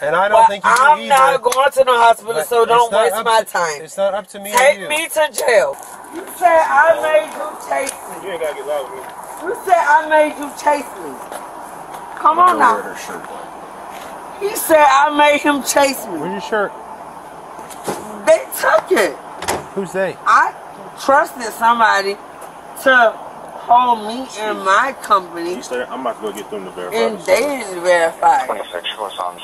And I don't think you do I'm either. not going to no hospital, But so don't waste my to, time. It's not up to me or Take you. me to jail. You said I made you chase me. You ain't gotta get loud with me. You said I made you chase me. Come on now. Her shirt. He said I made him chase me. Where's your shirt? They took it. Who's they? I trusted somebody to hold me in my company, I'm about to go get them to verify. and they didn't verify. 26, what's on?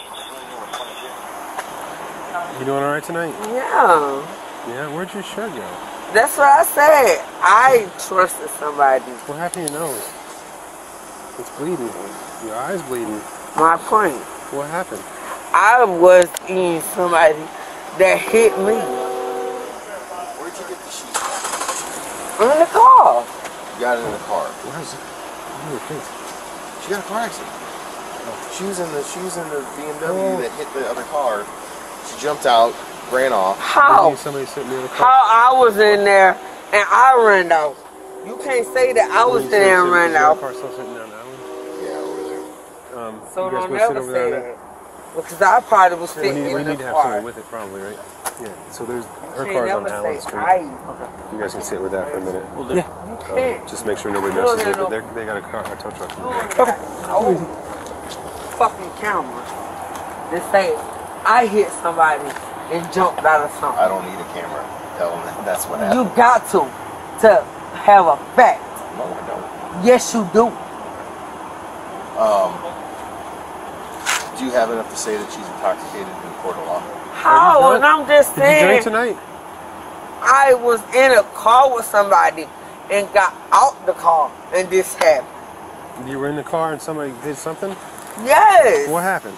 You doing all right tonight? Yeah. Yeah. Where'd your shirt go? That's what I said. I trusted somebody. What happened to your nose? It's bleeding. Your eye's bleeding. My point. What happened? I was in somebody that hit me Where'd you get the sheet? in the car. You got it in the car. Where is it? Where are your kids? She got a car accident. She was in the BMW that hit the other car. She jumped out, ran off. How? Somebody sitting near the car. How I was in there and I ran out. You can't say that I was in there and ran out. Car still sitting down the alley? Yeah, over there. So you guys don't go sit never over say there that. Because I probably was We sitting in need the to have car. someone with it, probably, right? Yeah. So there's her You car's can't on never Allen say Street. I. You guys can sit with that for a minute. You can't. Just make sure nobody No, messes no, with no. it. They got a tow truck. Oh, fucking camera. They say I hit somebody and jumped out of something. I don't need a camera. Tell them that's what happened. You got to have a fact. No, I don't. Yes, you do. Do you have enough to say that she's intoxicated in court of law? How? And I'm just Did you drink saying, tonight? I was in a car with somebody and got out the car and this happened. You were in the car and somebody did something? Yes. What happened?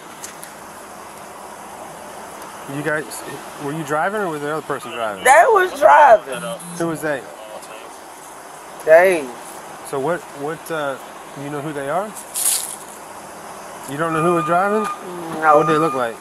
You guys, were you driving or was the other person driving? They was driving. Who was they? They. So what, you know who they are? You don't know who was driving? No. What did they look like?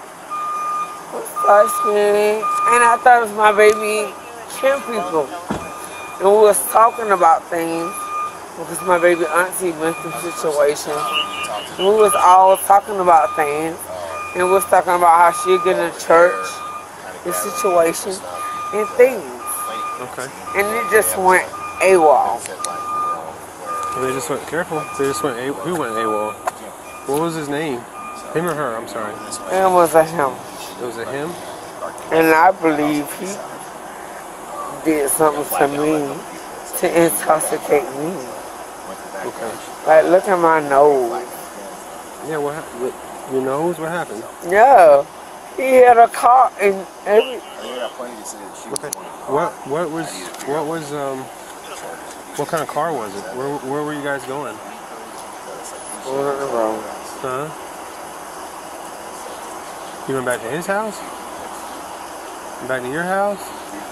Skinny. And I thought it was my baby Kim people. And we was talking about things because my baby auntie went through situations. And we was all talking about things. And we was talking about how she get in church, the situation, and things. Okay. And it just went AWOL. They just went, careful. They just went, who went AWOL? What was his name? Him or her? I'm sorry. It was a him. It was a him? And I believe he did something to me to intoxicate me. Okay. Like, look at my nose. Yeah, what happened? Your nose? What happened? Yeah. He had a car and every. Okay. What kind of car was it? Where were you guys going? Huh? You went back to his house? Back to your house?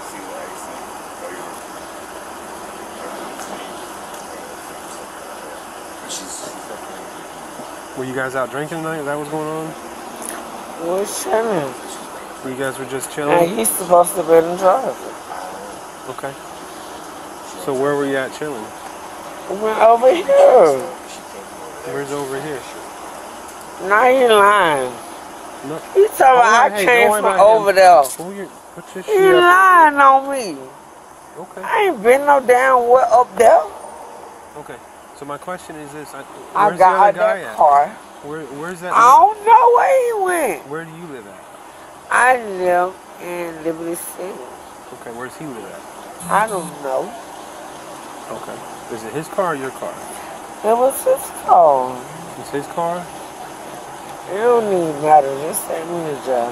Were you guys out drinking tonight? Is that what's going on? We're chilling. You guys were just And chilling? he's supposed to be in drive. Okay. So where were you at chilling? We went over here. Where's over here? Now he lying. No. He told me I Hey, came don't worry from about over him. there. Put your He shit up. lying on me. Okay. I ain't been no damn what up there. Okay. So my question is this: I where's the got other out guy that at? car. Where's that? I don't know where he went. Where do you live at? I live in Liberty City. Okay. Where's he live at? I don't know. Okay. Is it his car or your car? It was his car. It's his car. It don't even matter. Just take me to jail.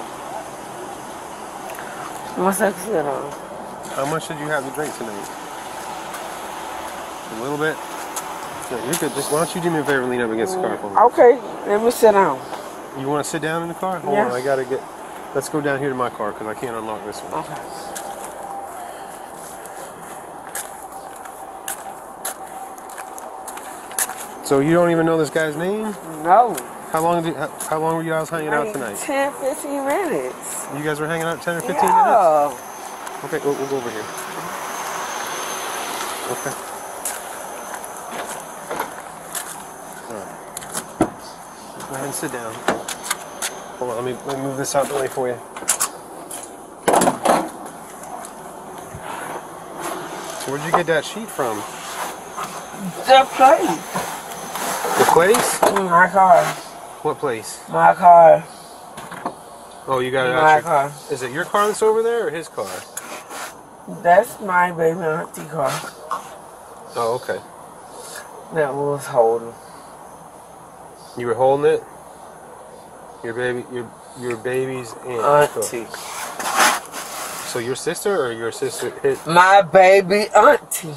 What's that sit on? How much did you have to drink tonight? A little bit? Yeah, you could just, why don't you do me a favor and lean up against the car for me? Okay, let me sit down. You want to sit down in the car? Hold Yes. on, I gotta get, let's go down here to my car because I can't unlock this one. Okay. So you don't even know this guy's name? No. How long were you guys hanging out tonight? 10, 15 minutes. You guys were hanging out 10 or 15 Yeah. minutes? Okay, we'll go over here. Okay. All right. Go ahead and sit down. Hold on, let me move this out the way for you. Where'd you get that sheet from? The place. The place? My car. What place? My car. Oh, you got it My out car. Is it your car that's over there or his car? That's my baby auntie car. Oh, okay. That was holding. You were holding it? Your baby's aunt. Auntie. So your sister or your sister hit? My baby auntie.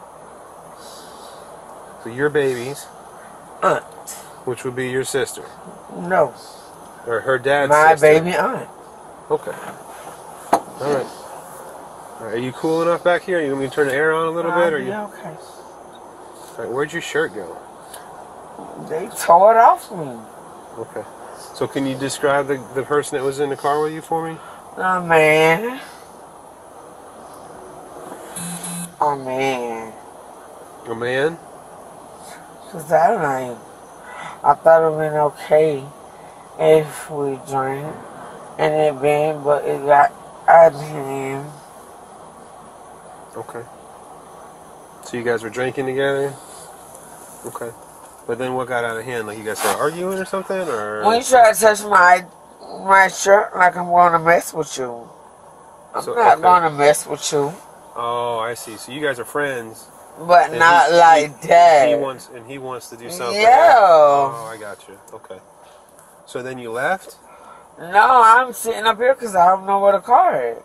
So your baby's Aunt. which would be your sister No. or her dad's My sister. baby aunt. Okay. All right. All right. Are you cool enough back here? You want me to turn the air on a little bit, or you? Yeah, okay. All right. Where'd your shirt go? They tore it off me. Okay. So can you describe the person that was in the car with you for me? A man. A man. A man? Cause I thought it would been okay if we drank and it been, but it got out of hand. Okay. So you guys were drinking together? Okay. But then what got out of hand? Like you guys started arguing or something? Or When you try to touch my shirt like I'm gonna mess with you. I'm not gonna mess with you. Oh, I see. So you guys are friends. But not like that. He wants to do something. Yeah. Oh, I got you. Okay. So then you left? No, I'm sitting up here because I don't know where the car is.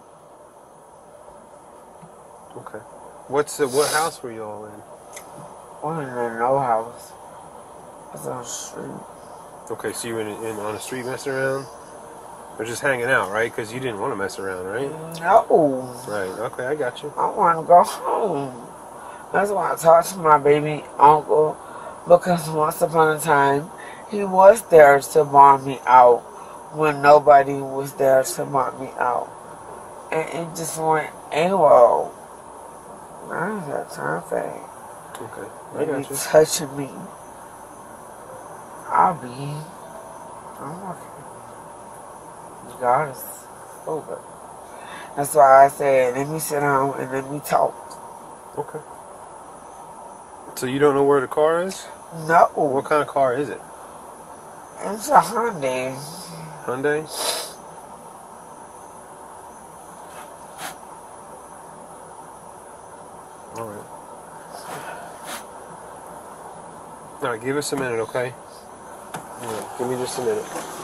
Okay. What house were you all in? We're in no house. It's on the street. Okay, so you were in on the street messing around? Or just hanging out, right? Because you didn't want to mess around, right? No. Right. Okay, I got you. I want to go home. That's why I talked to my baby uncle, because once upon a time, he was there to bomb me out when nobody was there to bomb me out. And it just went AWOL. I ain't got time for that. Okay, I They be got you. touching me. I'm okay. God is over. That's why I said, let me sit down and let me talk. Okay. So you don't know where the car is? No. What kind of car is it? It's a Hyundai. Hyundai? Alright. Alright, give us a minute, okay? Yeah, give me just a minute.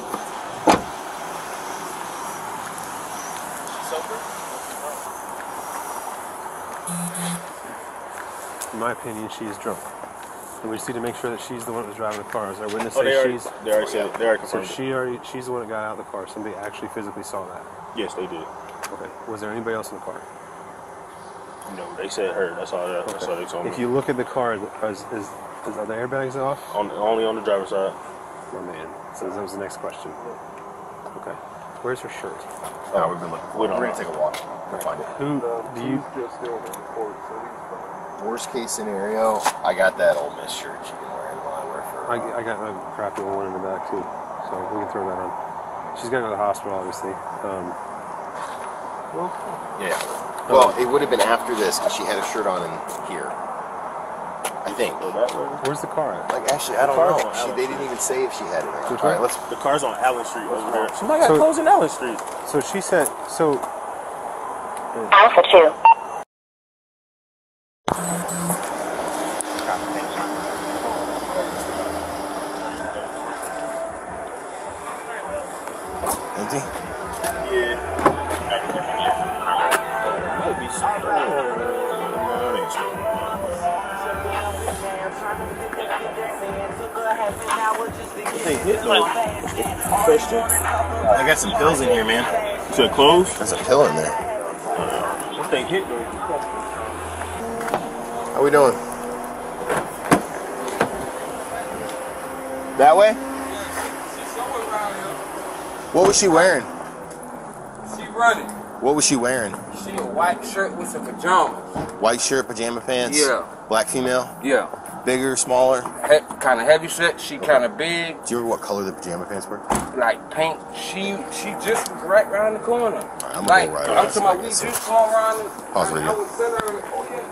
In my opinion, she is drunk. And we just need to make sure that she's the one that was driving the car. As our witness Oh, says she's... they already said it. They already So confirmed it. she's the one that got out of the car. Somebody actually physically saw that. Yes, they did. Okay. Was there anybody else in the car? No, they said her. That's all. That's all they told me. If you look at the car, are the airbags off? Only on the driver's side. Oh man. So that was the next question. Okay. Where's her shirt? Oh, we've been looking. We don't We're know. gonna take a walk. We'll find it. Who do you? Worst case scenario, I got that Ole Miss shirt she can wear while I wear for. I got a crappy one in the back too, so we can throw that on. She's gonna go to the hospital, obviously. Yeah. Well, it would have been after this because she had a shirt on in here. I think. Go that way. Where's the car at? Like actually, I don't car's know. on Allen They didn't even say if she had it. Which All right, one? let's. The car's on Allen Street over there. Somebody got So- clothes in Allen Street. So she said. So Alpha 2. Empty. Yeah. Might be some. No, that ain't true. They hit though. Question. I got some pills in here, man. To close? There's a pill in there. What they hit though? How we doing? That way? What was she wearing? She running. What was she wearing? She a white shirt with some pajamas. White shirt, pajama pants? Yeah. Black female? Yeah. Bigger, smaller? Kind of heavy set. She kind of big. Do you remember what color the pajama pants were? Like pink. She just was right around the corner. Right, I'm like, gonna go right I'm around talking so I about can we see. just go around and Pause right I here. was sitting there and oh yeah,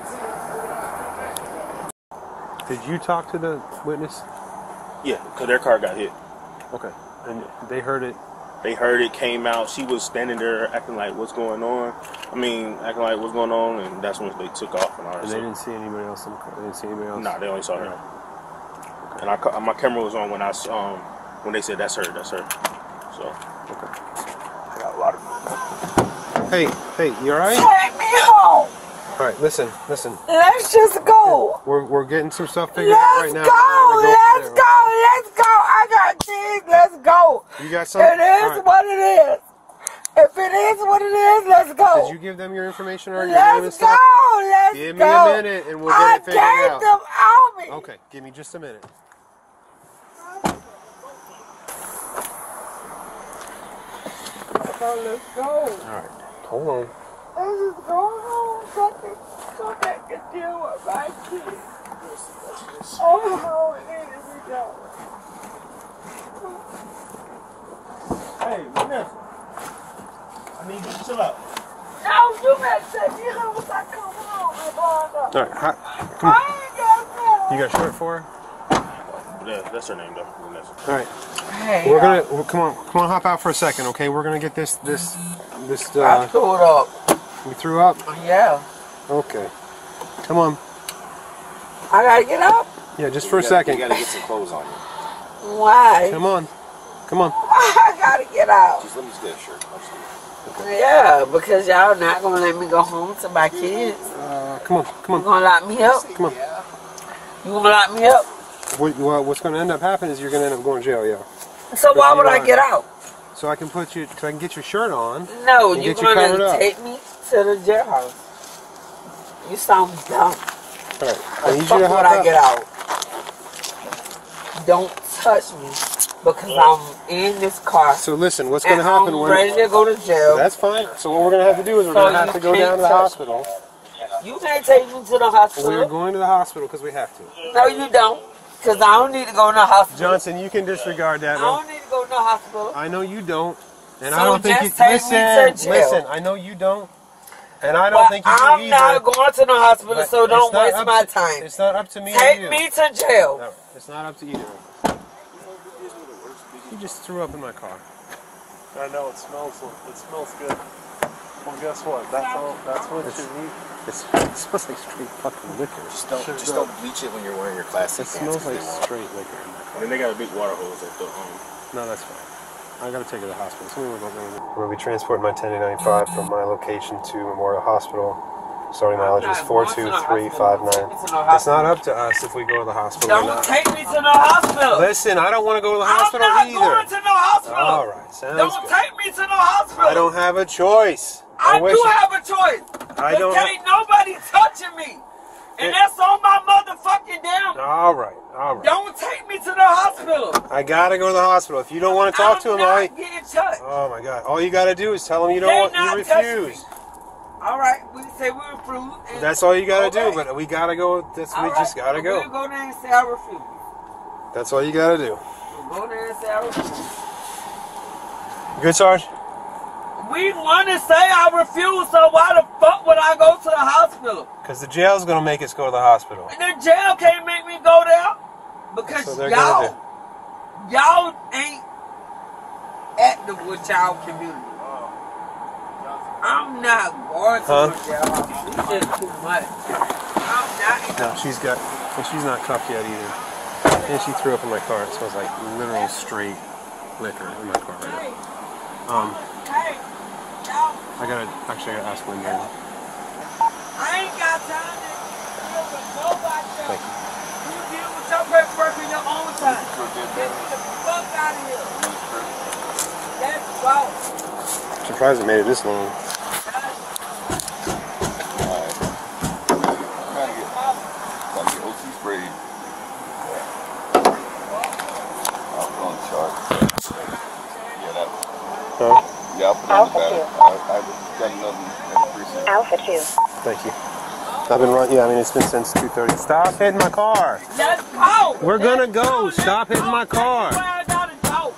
go back to Did you talk to the witness? Yeah, because their car got hit. Okay. And they heard it. They heard it, came out. She was standing there acting like, what's going on? Acting like, what's going on? And that's when they took off and all that And they stuff. didn't see anybody else. They didn't see anybody else. Nah, they only saw her. And my camera was on when when they said that's her. So, Okay. I got a lot of. Hey, you alright? Take me home. All right, listen. Let's just go. We're getting some stuff figured out right now. Let's go. Let's go. Let's go. I got kids. Let's go. You got some? It is All right. what it is. If it is what it is, let's go. Did you give them your information or your name and Let's stuff? go. Let's Give me go. a minute and we'll get it figured I gave out. them on me. Okay, give me just a minute. So let's go. All right, hold on. Let's just go home so they can deal with my kids. Oh, it is we go. Hey, Vanessa. I need you to chill out. No, you better take me home when I come home and bond up. All right, come I on. ain't got You got short for her? Yeah, that's her name though, Vanessa. All right, Hey, we're gonna come on, hop out for a second, okay? We're gonna get this. I threw it up. You threw up? Yeah. Okay. Come on. I gotta get up. Yeah, just for a second. You gotta get some clothes on you. Why? Come on. I gotta get out. Just let me just get a shirt. Yeah, because y'all not gonna let me go home to my kids. Come on. You gonna lock me up? Come on. You gonna lock me up? What's gonna end up happening is you're gonna end up going to jail, yeah. So why would I get out? So I can get your shirt on. No, and you're get you covered gonna up. take me to the jailhouse. You sound dumb. All right. I need you Fuck to would hop I out. get out? Don't touch me because I'm in this car. So listen, what's and gonna happen I'm when? ready to go to jail. That's fine. So what we're gonna have to do is we're So gonna have you to go down to the can't touch hospital. You can't take me to the hospital. We're going to the hospital because we have to. No, you don't. Because I don't need to go to the hospital. Johnson, you can disregard that. I don't need to go to the hospital. I know you don't, and So I don't think you just take me to jail. Listen, I know you don't, and I don't think you do I'm either. not going to the hospital, But so don't it's not waste up my to- time. It's not up to me. or Take you. me to jail. No, it's not up to either. You just threw up in my car. I know it smells good. Well, guess what? That's what you need. It smells like straight fucking liquor. Just don't bleach it when you're wearing your classic It pants. smells 'cause like they won't. straight liquor in my car. And then they got a big water hose at the No, that's fine. I gotta take her to the hospital. We're gonna be transporting my 1095 from my location to Memorial Hospital. Starting mileage is 42359. It's not up to us if we go to the hospital or Don't not. take me to the hospital. Listen, I don't want to go to the hospital I'm not either. going to the hospital. All right, sounds Don't good. take me to the hospital. I don't have a choice. I wish do have a choice. I But don't. ain't nobody touching me. And that's on my motherfucking damn. All right. Don't take me to the hospital. I gotta go to the hospital. If you don't want to talk to him, I'm not getting touched. oh my God! All you gotta do is tell him you They don't want. not You touching refuse. All right, we say we refuse. and- That's all you gotta do. Okay. But we gotta go. We All right, just gotta We'll go. go there and say I refuse. That's all you gotta do. We'll go there and say I refuse. Good, Sarge. We want to say I refuse, so why the fuck would I go to the hospital? Because the jail's gonna make us go to the hospital. And the jail can't make me go there because So they're gonna y'all ain't active with y'all community. I'm not going to the jail. It's just too much. I'm not. No, she's not cuffed yet either. And she threw up in my car. It smells like literal straight liquor in my car right now. Hey, y'all, I gotta ask Linda. I ain't got time to deal with nobody else. Thank you. You deal with your paperwork in your own time. Get me the fuck out of here. Let's go. I'm surprised it made it this long. Gotta get OT sprayed. I'll put on the chart. Yeah, that. Huh? Yeah, I'll put on the battery. I've done nothing in the precinct. Alpha 2. Thank you. I've been running. Yeah, I mean it's been since 2:30. Stop hitting my car. Let's go. We're gonna go. Stop hitting my car. Where I gotta go.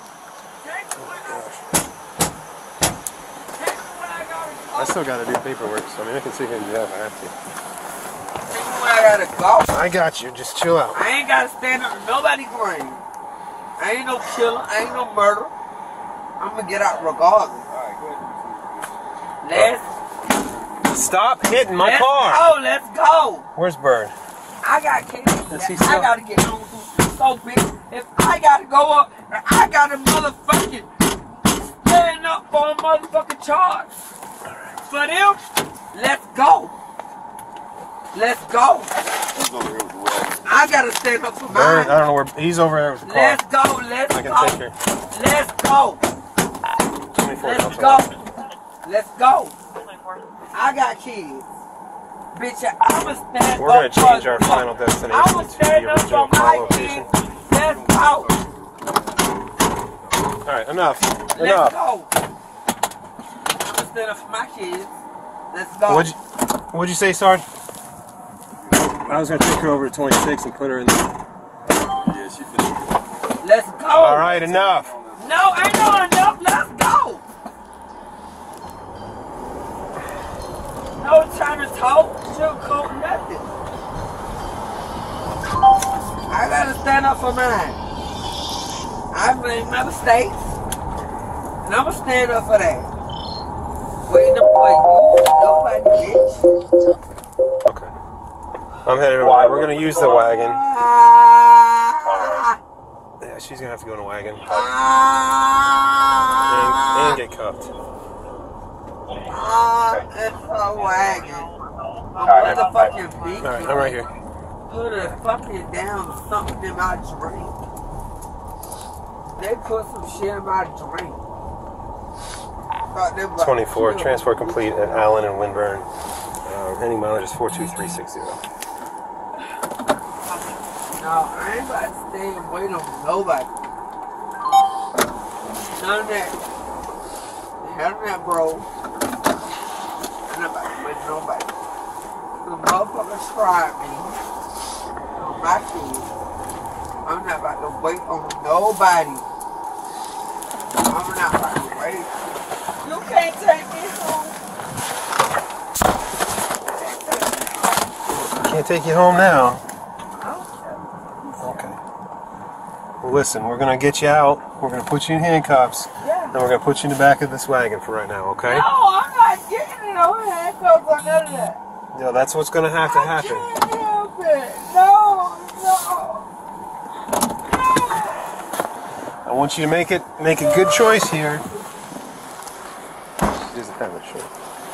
I still gotta do paperwork, so I mean I can sit here and do that if I have to. Where I gotta go. I got you. Just chill out. I ain't gotta stand up to nobody's grave. I ain't no killer. I ain't no murderer. I'm gonna get out regardless. Stop hitting my let's car. go. Let's go. Where's Bird? I got kids. Is he I still- gotta get home so big. If I gotta go up, I gotta motherfucking stand up for a motherfucking charge. For them, let's go. Let's go. I gotta stand up for Bird, mine. I don't know where he's over there with the car. Let's go. Let's I can go. take her. Let's go. 24 Let's go. Let's go. I got kids. Bitch, I'ma stand We're gonna up change for our you. final destination I'ma to stand the up original for car my location. kids. Let's go. Alright, enough. Let's Enough. go. I'ma stand up for my kids. Let's go. What'd you say, Sarge? I was gonna take her over to 26 and put her in there. Let's go. Alright, enough. No, ain't no enough. Let's go. No time to talk. Sugarcoat nothing. I gotta stand up for mine. I've made my mistakes, and I'ma stand up for that. Waiting up for you, nobody, bitch. Okay. I'm headed over. We're gonna use the wagon. Yeah, she's gonna have to go in a wagon. And get cuffed. It's a wagon. A motherfucking beat. Alright, I'm right here. Put it fucking down something in my drink. They put some shit in my drink. 24, transport complete at Allen and Winburn. Heading mileage is 42360. No, I ain't about to stay and wait on nobody. None of that. None of that, bro. I'm not about to wait on nobody. The motherfuckers tried me. On my kids. I'm not about to wait on nobody. I'm not about to wait. You can't take me home. Can't take you home now. Okay. Well, listen, we're gonna get you out. We're gonna put you in handcuffs. Yeah. And we're gonna put you in the back of this wagon for right now, okay? No, I'm not getting it on handcuffs or none of that. No, that's what's gonna have to happen. I can't help it. No. I want you to make a good choice here. She doesn't have a shirt.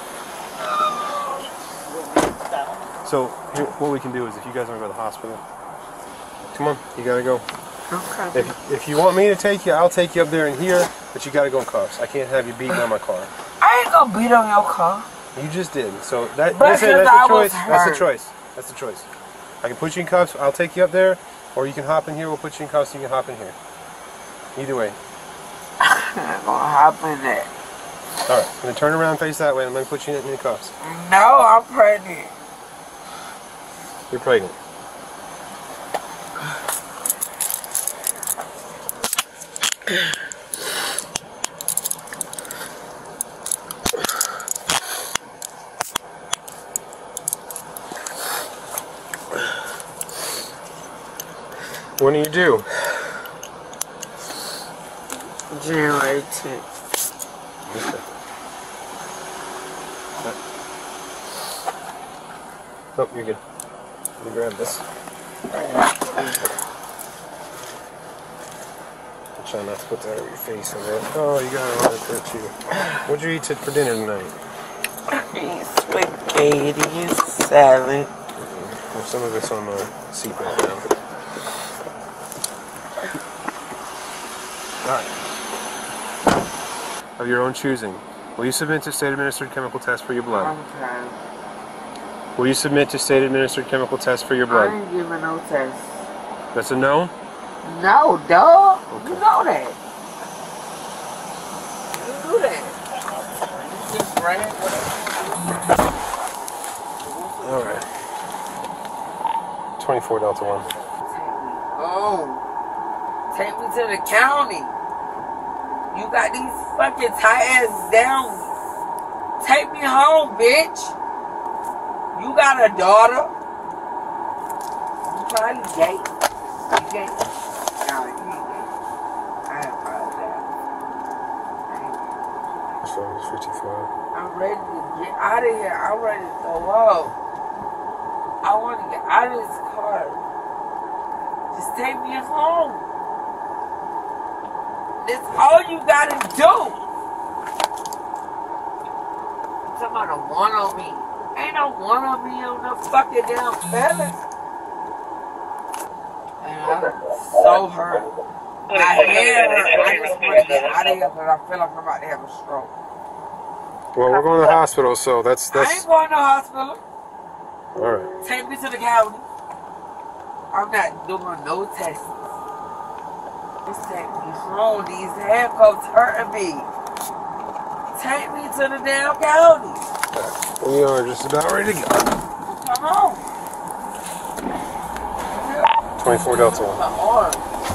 So here, what we can do is, if you guys want to go to the hospital, come on, you gotta go. Okay. If you want me to take you, I'll take you up there and here, but you gotta go in cuffs. I can't have you beating on my car. I ain't gonna beat on your car. You just did. So that's But the since I was choice. That's the hurt. choice. That's the choice. I can put you in cuffs. I'll take you up there, or you can hop in here. We'll put you in cuffs. You can hop in here. Either way. I'm not gonna hop in that. All right. I'm gonna turn around, face that way, and I'm gonna put you in cuffs. No, I'm pregnant. You're pregnant. When do you do? January 10th. Okay. Oh, you're good. Let me grab this. Try not to put that over your face a bit. Oh, you got it right there too. What'd you eat for dinner tonight? Spaghetti and salad. Well, some of it's on my seatbelt now. Alright. Of your own choosing. Will you submit to state-administered chemical test for your blood? Okay. Will you submit to state-administered chemical test for your I blood? ain't giving no test. That's a no? No, dog. You know that. You do that. You just brag. Alright. 24 Delta 1. Oh, take me to the county. You got these fucking tight ass down. Take me home, bitch. You got a daughter. You probably gay. You gay? Nah, you ain't gay. I apologize. So it's 55. I'm ready to get out of here. I'm ready to throw up. I want to get out of this car. Just take me home. That's all you gotta do. I'm talking about a one on me. Ain't no one on me on the fucking damn feather. And I'm so hurt. My head hurt. I just want to get out of here because I feel like I'm about to have a stroke. Well, we're going to the hospital, so that's. I ain't going to the hospital. All right. Take me to the county. I'm not doing no tests. Just take me home. These handcuffs hurting me. Take me to the damn county. We are just about ready to go. Come on. 24 Delta 1. My arm.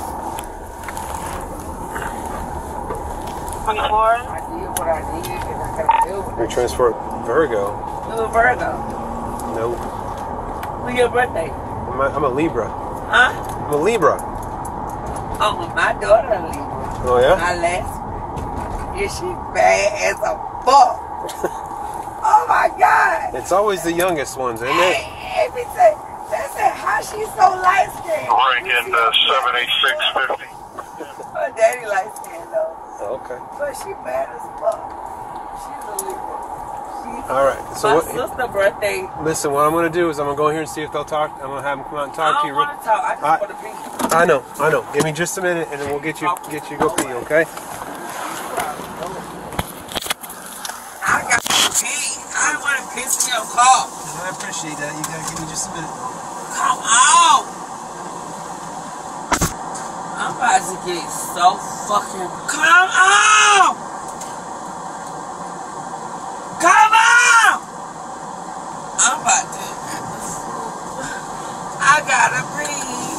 24. I did what I did, and I gotta deal with We it. transport Virgo. You a Virgo. No. When's your birthday? I'm a Libra. Huh? I'm a Libra. Oh, my daughter a Libra. Oh, yeah? My last one. Yeah, she bad as a fuck. Oh my God. It's always the youngest ones, isn't it? Hey, they said, how she so light skinned? Break into 78650. Her daddy light skinned though. Okay. But she bad as fuck. She's a Libra. All right. So My what? sister's birthday. Listen, what I'm going to do is I'm going to go here and see if they'll talk. I'm going to have them come out and I talk to don't you. want to talk. I just want to pee. I know. Give me just a minute, and then we'll get you go pee, okay? I got to pee. I don't want to piss in your car. I appreciate that. You got to give me just a minute. Come on. I'm about to get so fucking. Come on. Come on. I'm about to. I gotta pee.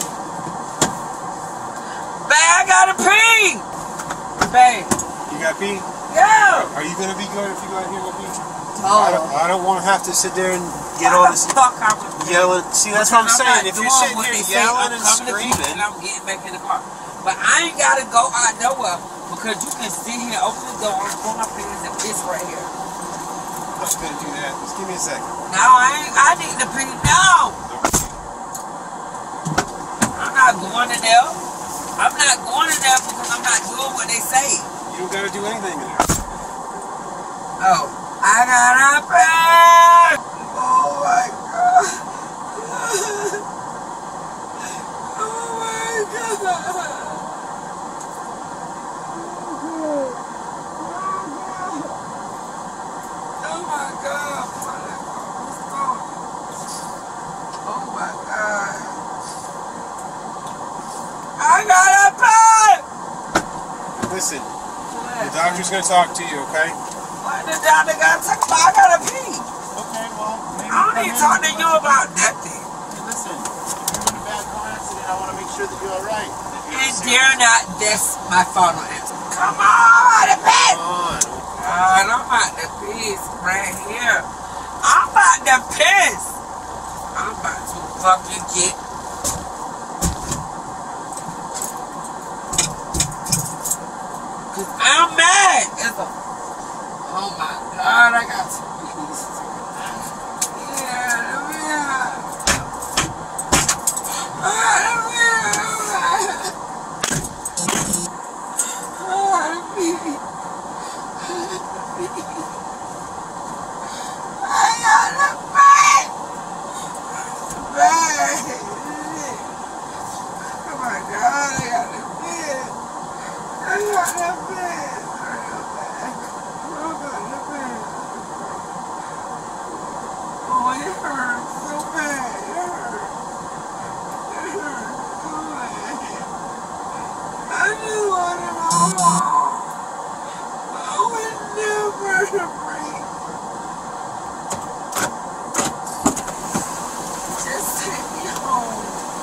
Babe, I gotta pee. Babe. You got pee? Yeah. Are you going to be good if you go out here and go pee? Oh. I don't want to have to sit there and get all this yelling. See, that's what I'm saying. If you're sitting here yelling and screaming. I'm getting back in the car. But I ain't gotta go out nowhere because you can sit here, open the door, and pull my fingers and piss right here. I'm just going to do that. Just give me a second. No, I need to pee now. I'm not going to there. I'm not going to there because I'm not doing what they say. You don't got to do anything in there. Oh, I gotta pee. Oh my God. Oh my God. Oh my God. Oh my God. I gotta pee. Listen, the doctor's going to talk to you, okay? Why the doctor gotta talk about? I gotta pee. Okay, well, maybe I don't need to talk to you about nothing. listen, if you're in a bad car accident, I want to make sure that you're alright. And dare not, that's my final answer. Come on, the pee. God, I'm about to piss right here. I'm about to piss. I'm about to fucking get. Cause I'm mad. It's a. Oh my God, I got to piss. Just take me home.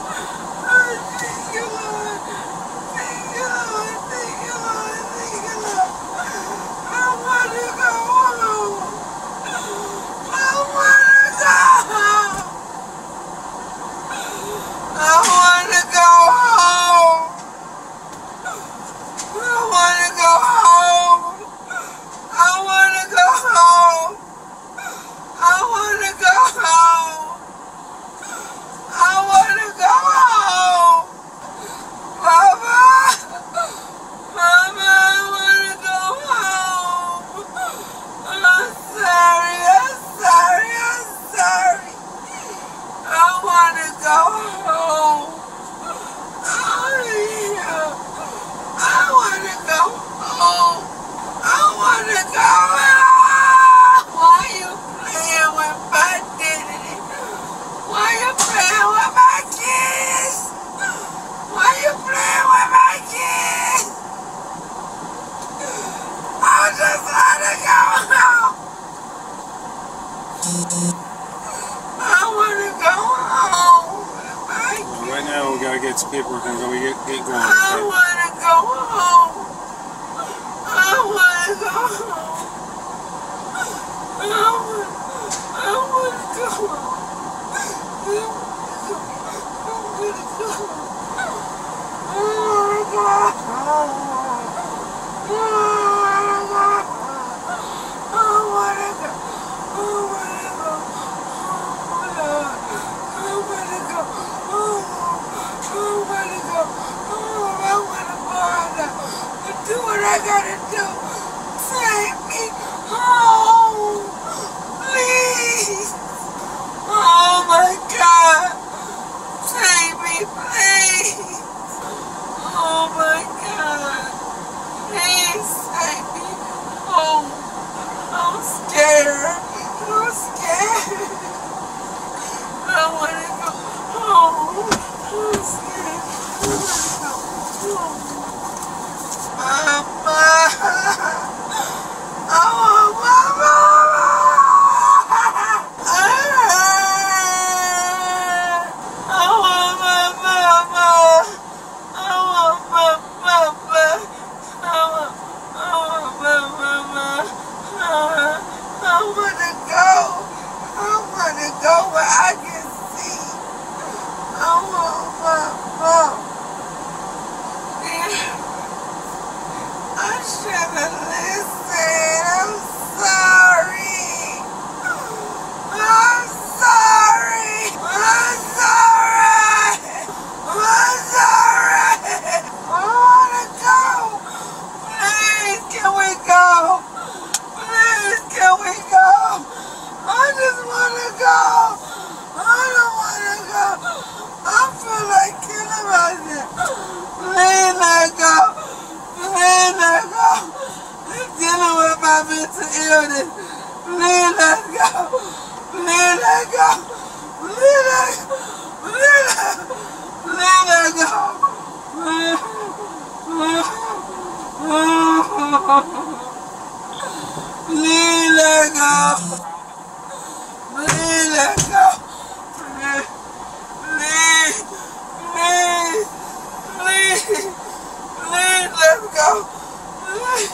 Right now we gotta get some paperwork and go get going. I wanna go home. I wanna go home. I wanna go home. Do what I gotta do. Take me home, please. Oh my God. Take me, please. Oh my God. Please take me home. I'm scared. I'm scared. I wanna go home. I'm scared. I wanna go home. Mama! Oh, Mama! I want my mama! I want my mama! I want my mama! I wanna go! I wanna go where I can see! I want my mama! I should have listened. I'm sorry. I'm sorry. I'm sorry. I'm sorry. I wanna go. Please, can we go? Please, can we go? I just wanna go. I don't wanna go. I feel like killing myself. Please let go. Please let go. I'm dealing with my mental illness. Please let go. Please let go. Please let go. Please let go. Please let go. Please let go. Please. Please, let's go. Please,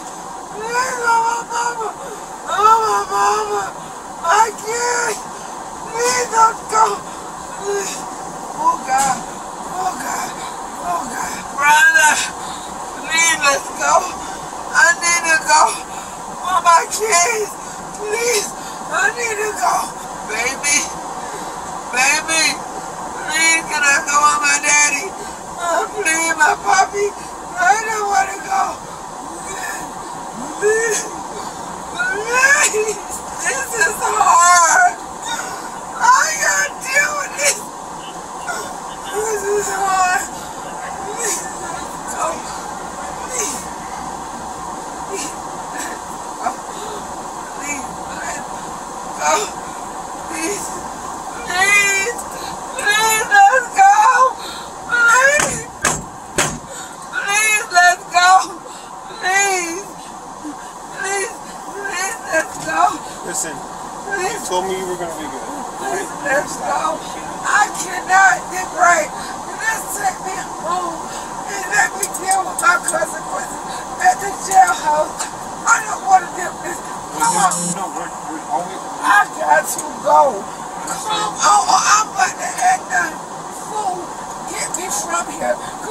oh my mama. Oh my mama. I can't. Please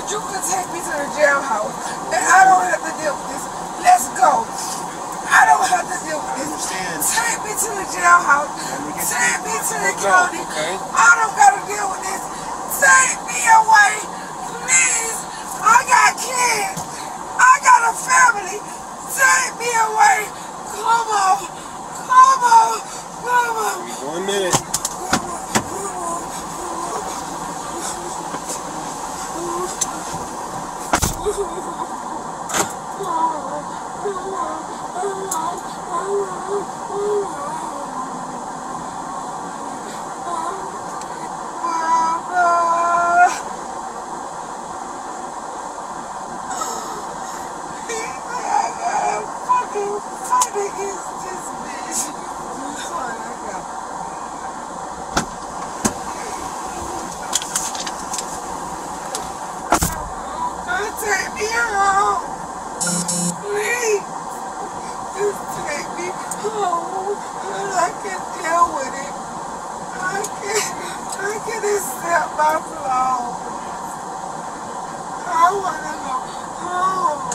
you can take me to the jailhouse, and I don't have to deal with this. Let's go. I don't have to deal with this. Take me to the jailhouse. Take me to the county. I don't got to deal with this. Take me away, please. I got kids. I got a family. Take me away. Come on. Come on. Come on. 1 minute. Take me home. Please. Just take me home. And I can deal with it. I can accept my flaws. I want to go home.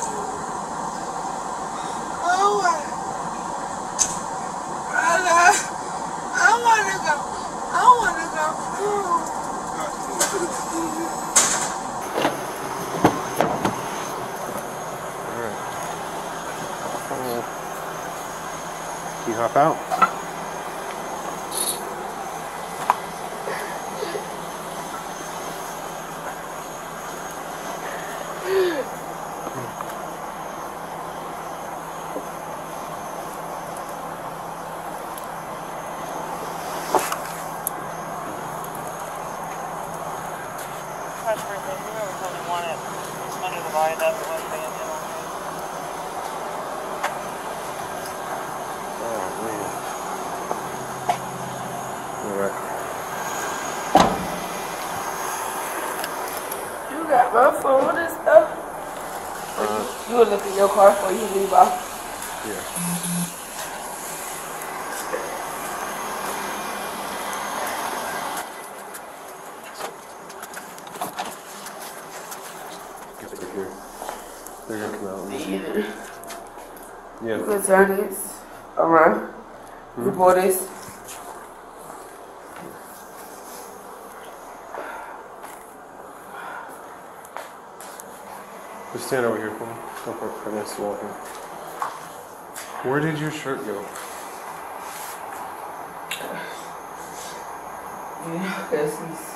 I want to go home. Can you hop out? You got my phone and stuff? You will look at your car before you leave off? Yeah. They're gonna come out. Yeah. You can turn this around. You pull this. Just stand over here for me. Don't work for this walking. Where did your shirt go? Yeah, because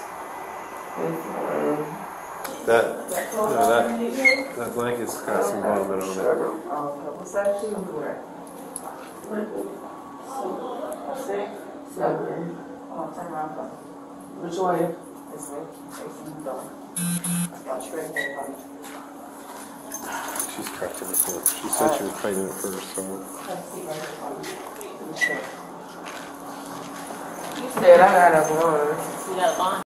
that blanket's got some vomit on it. what size shoes you wear? 7. Turn around. Which way? This way. Facing the door. Got straight there. She's corrected this one. She said she was pregnant at first, so. You said I got a blonde. You got a bond.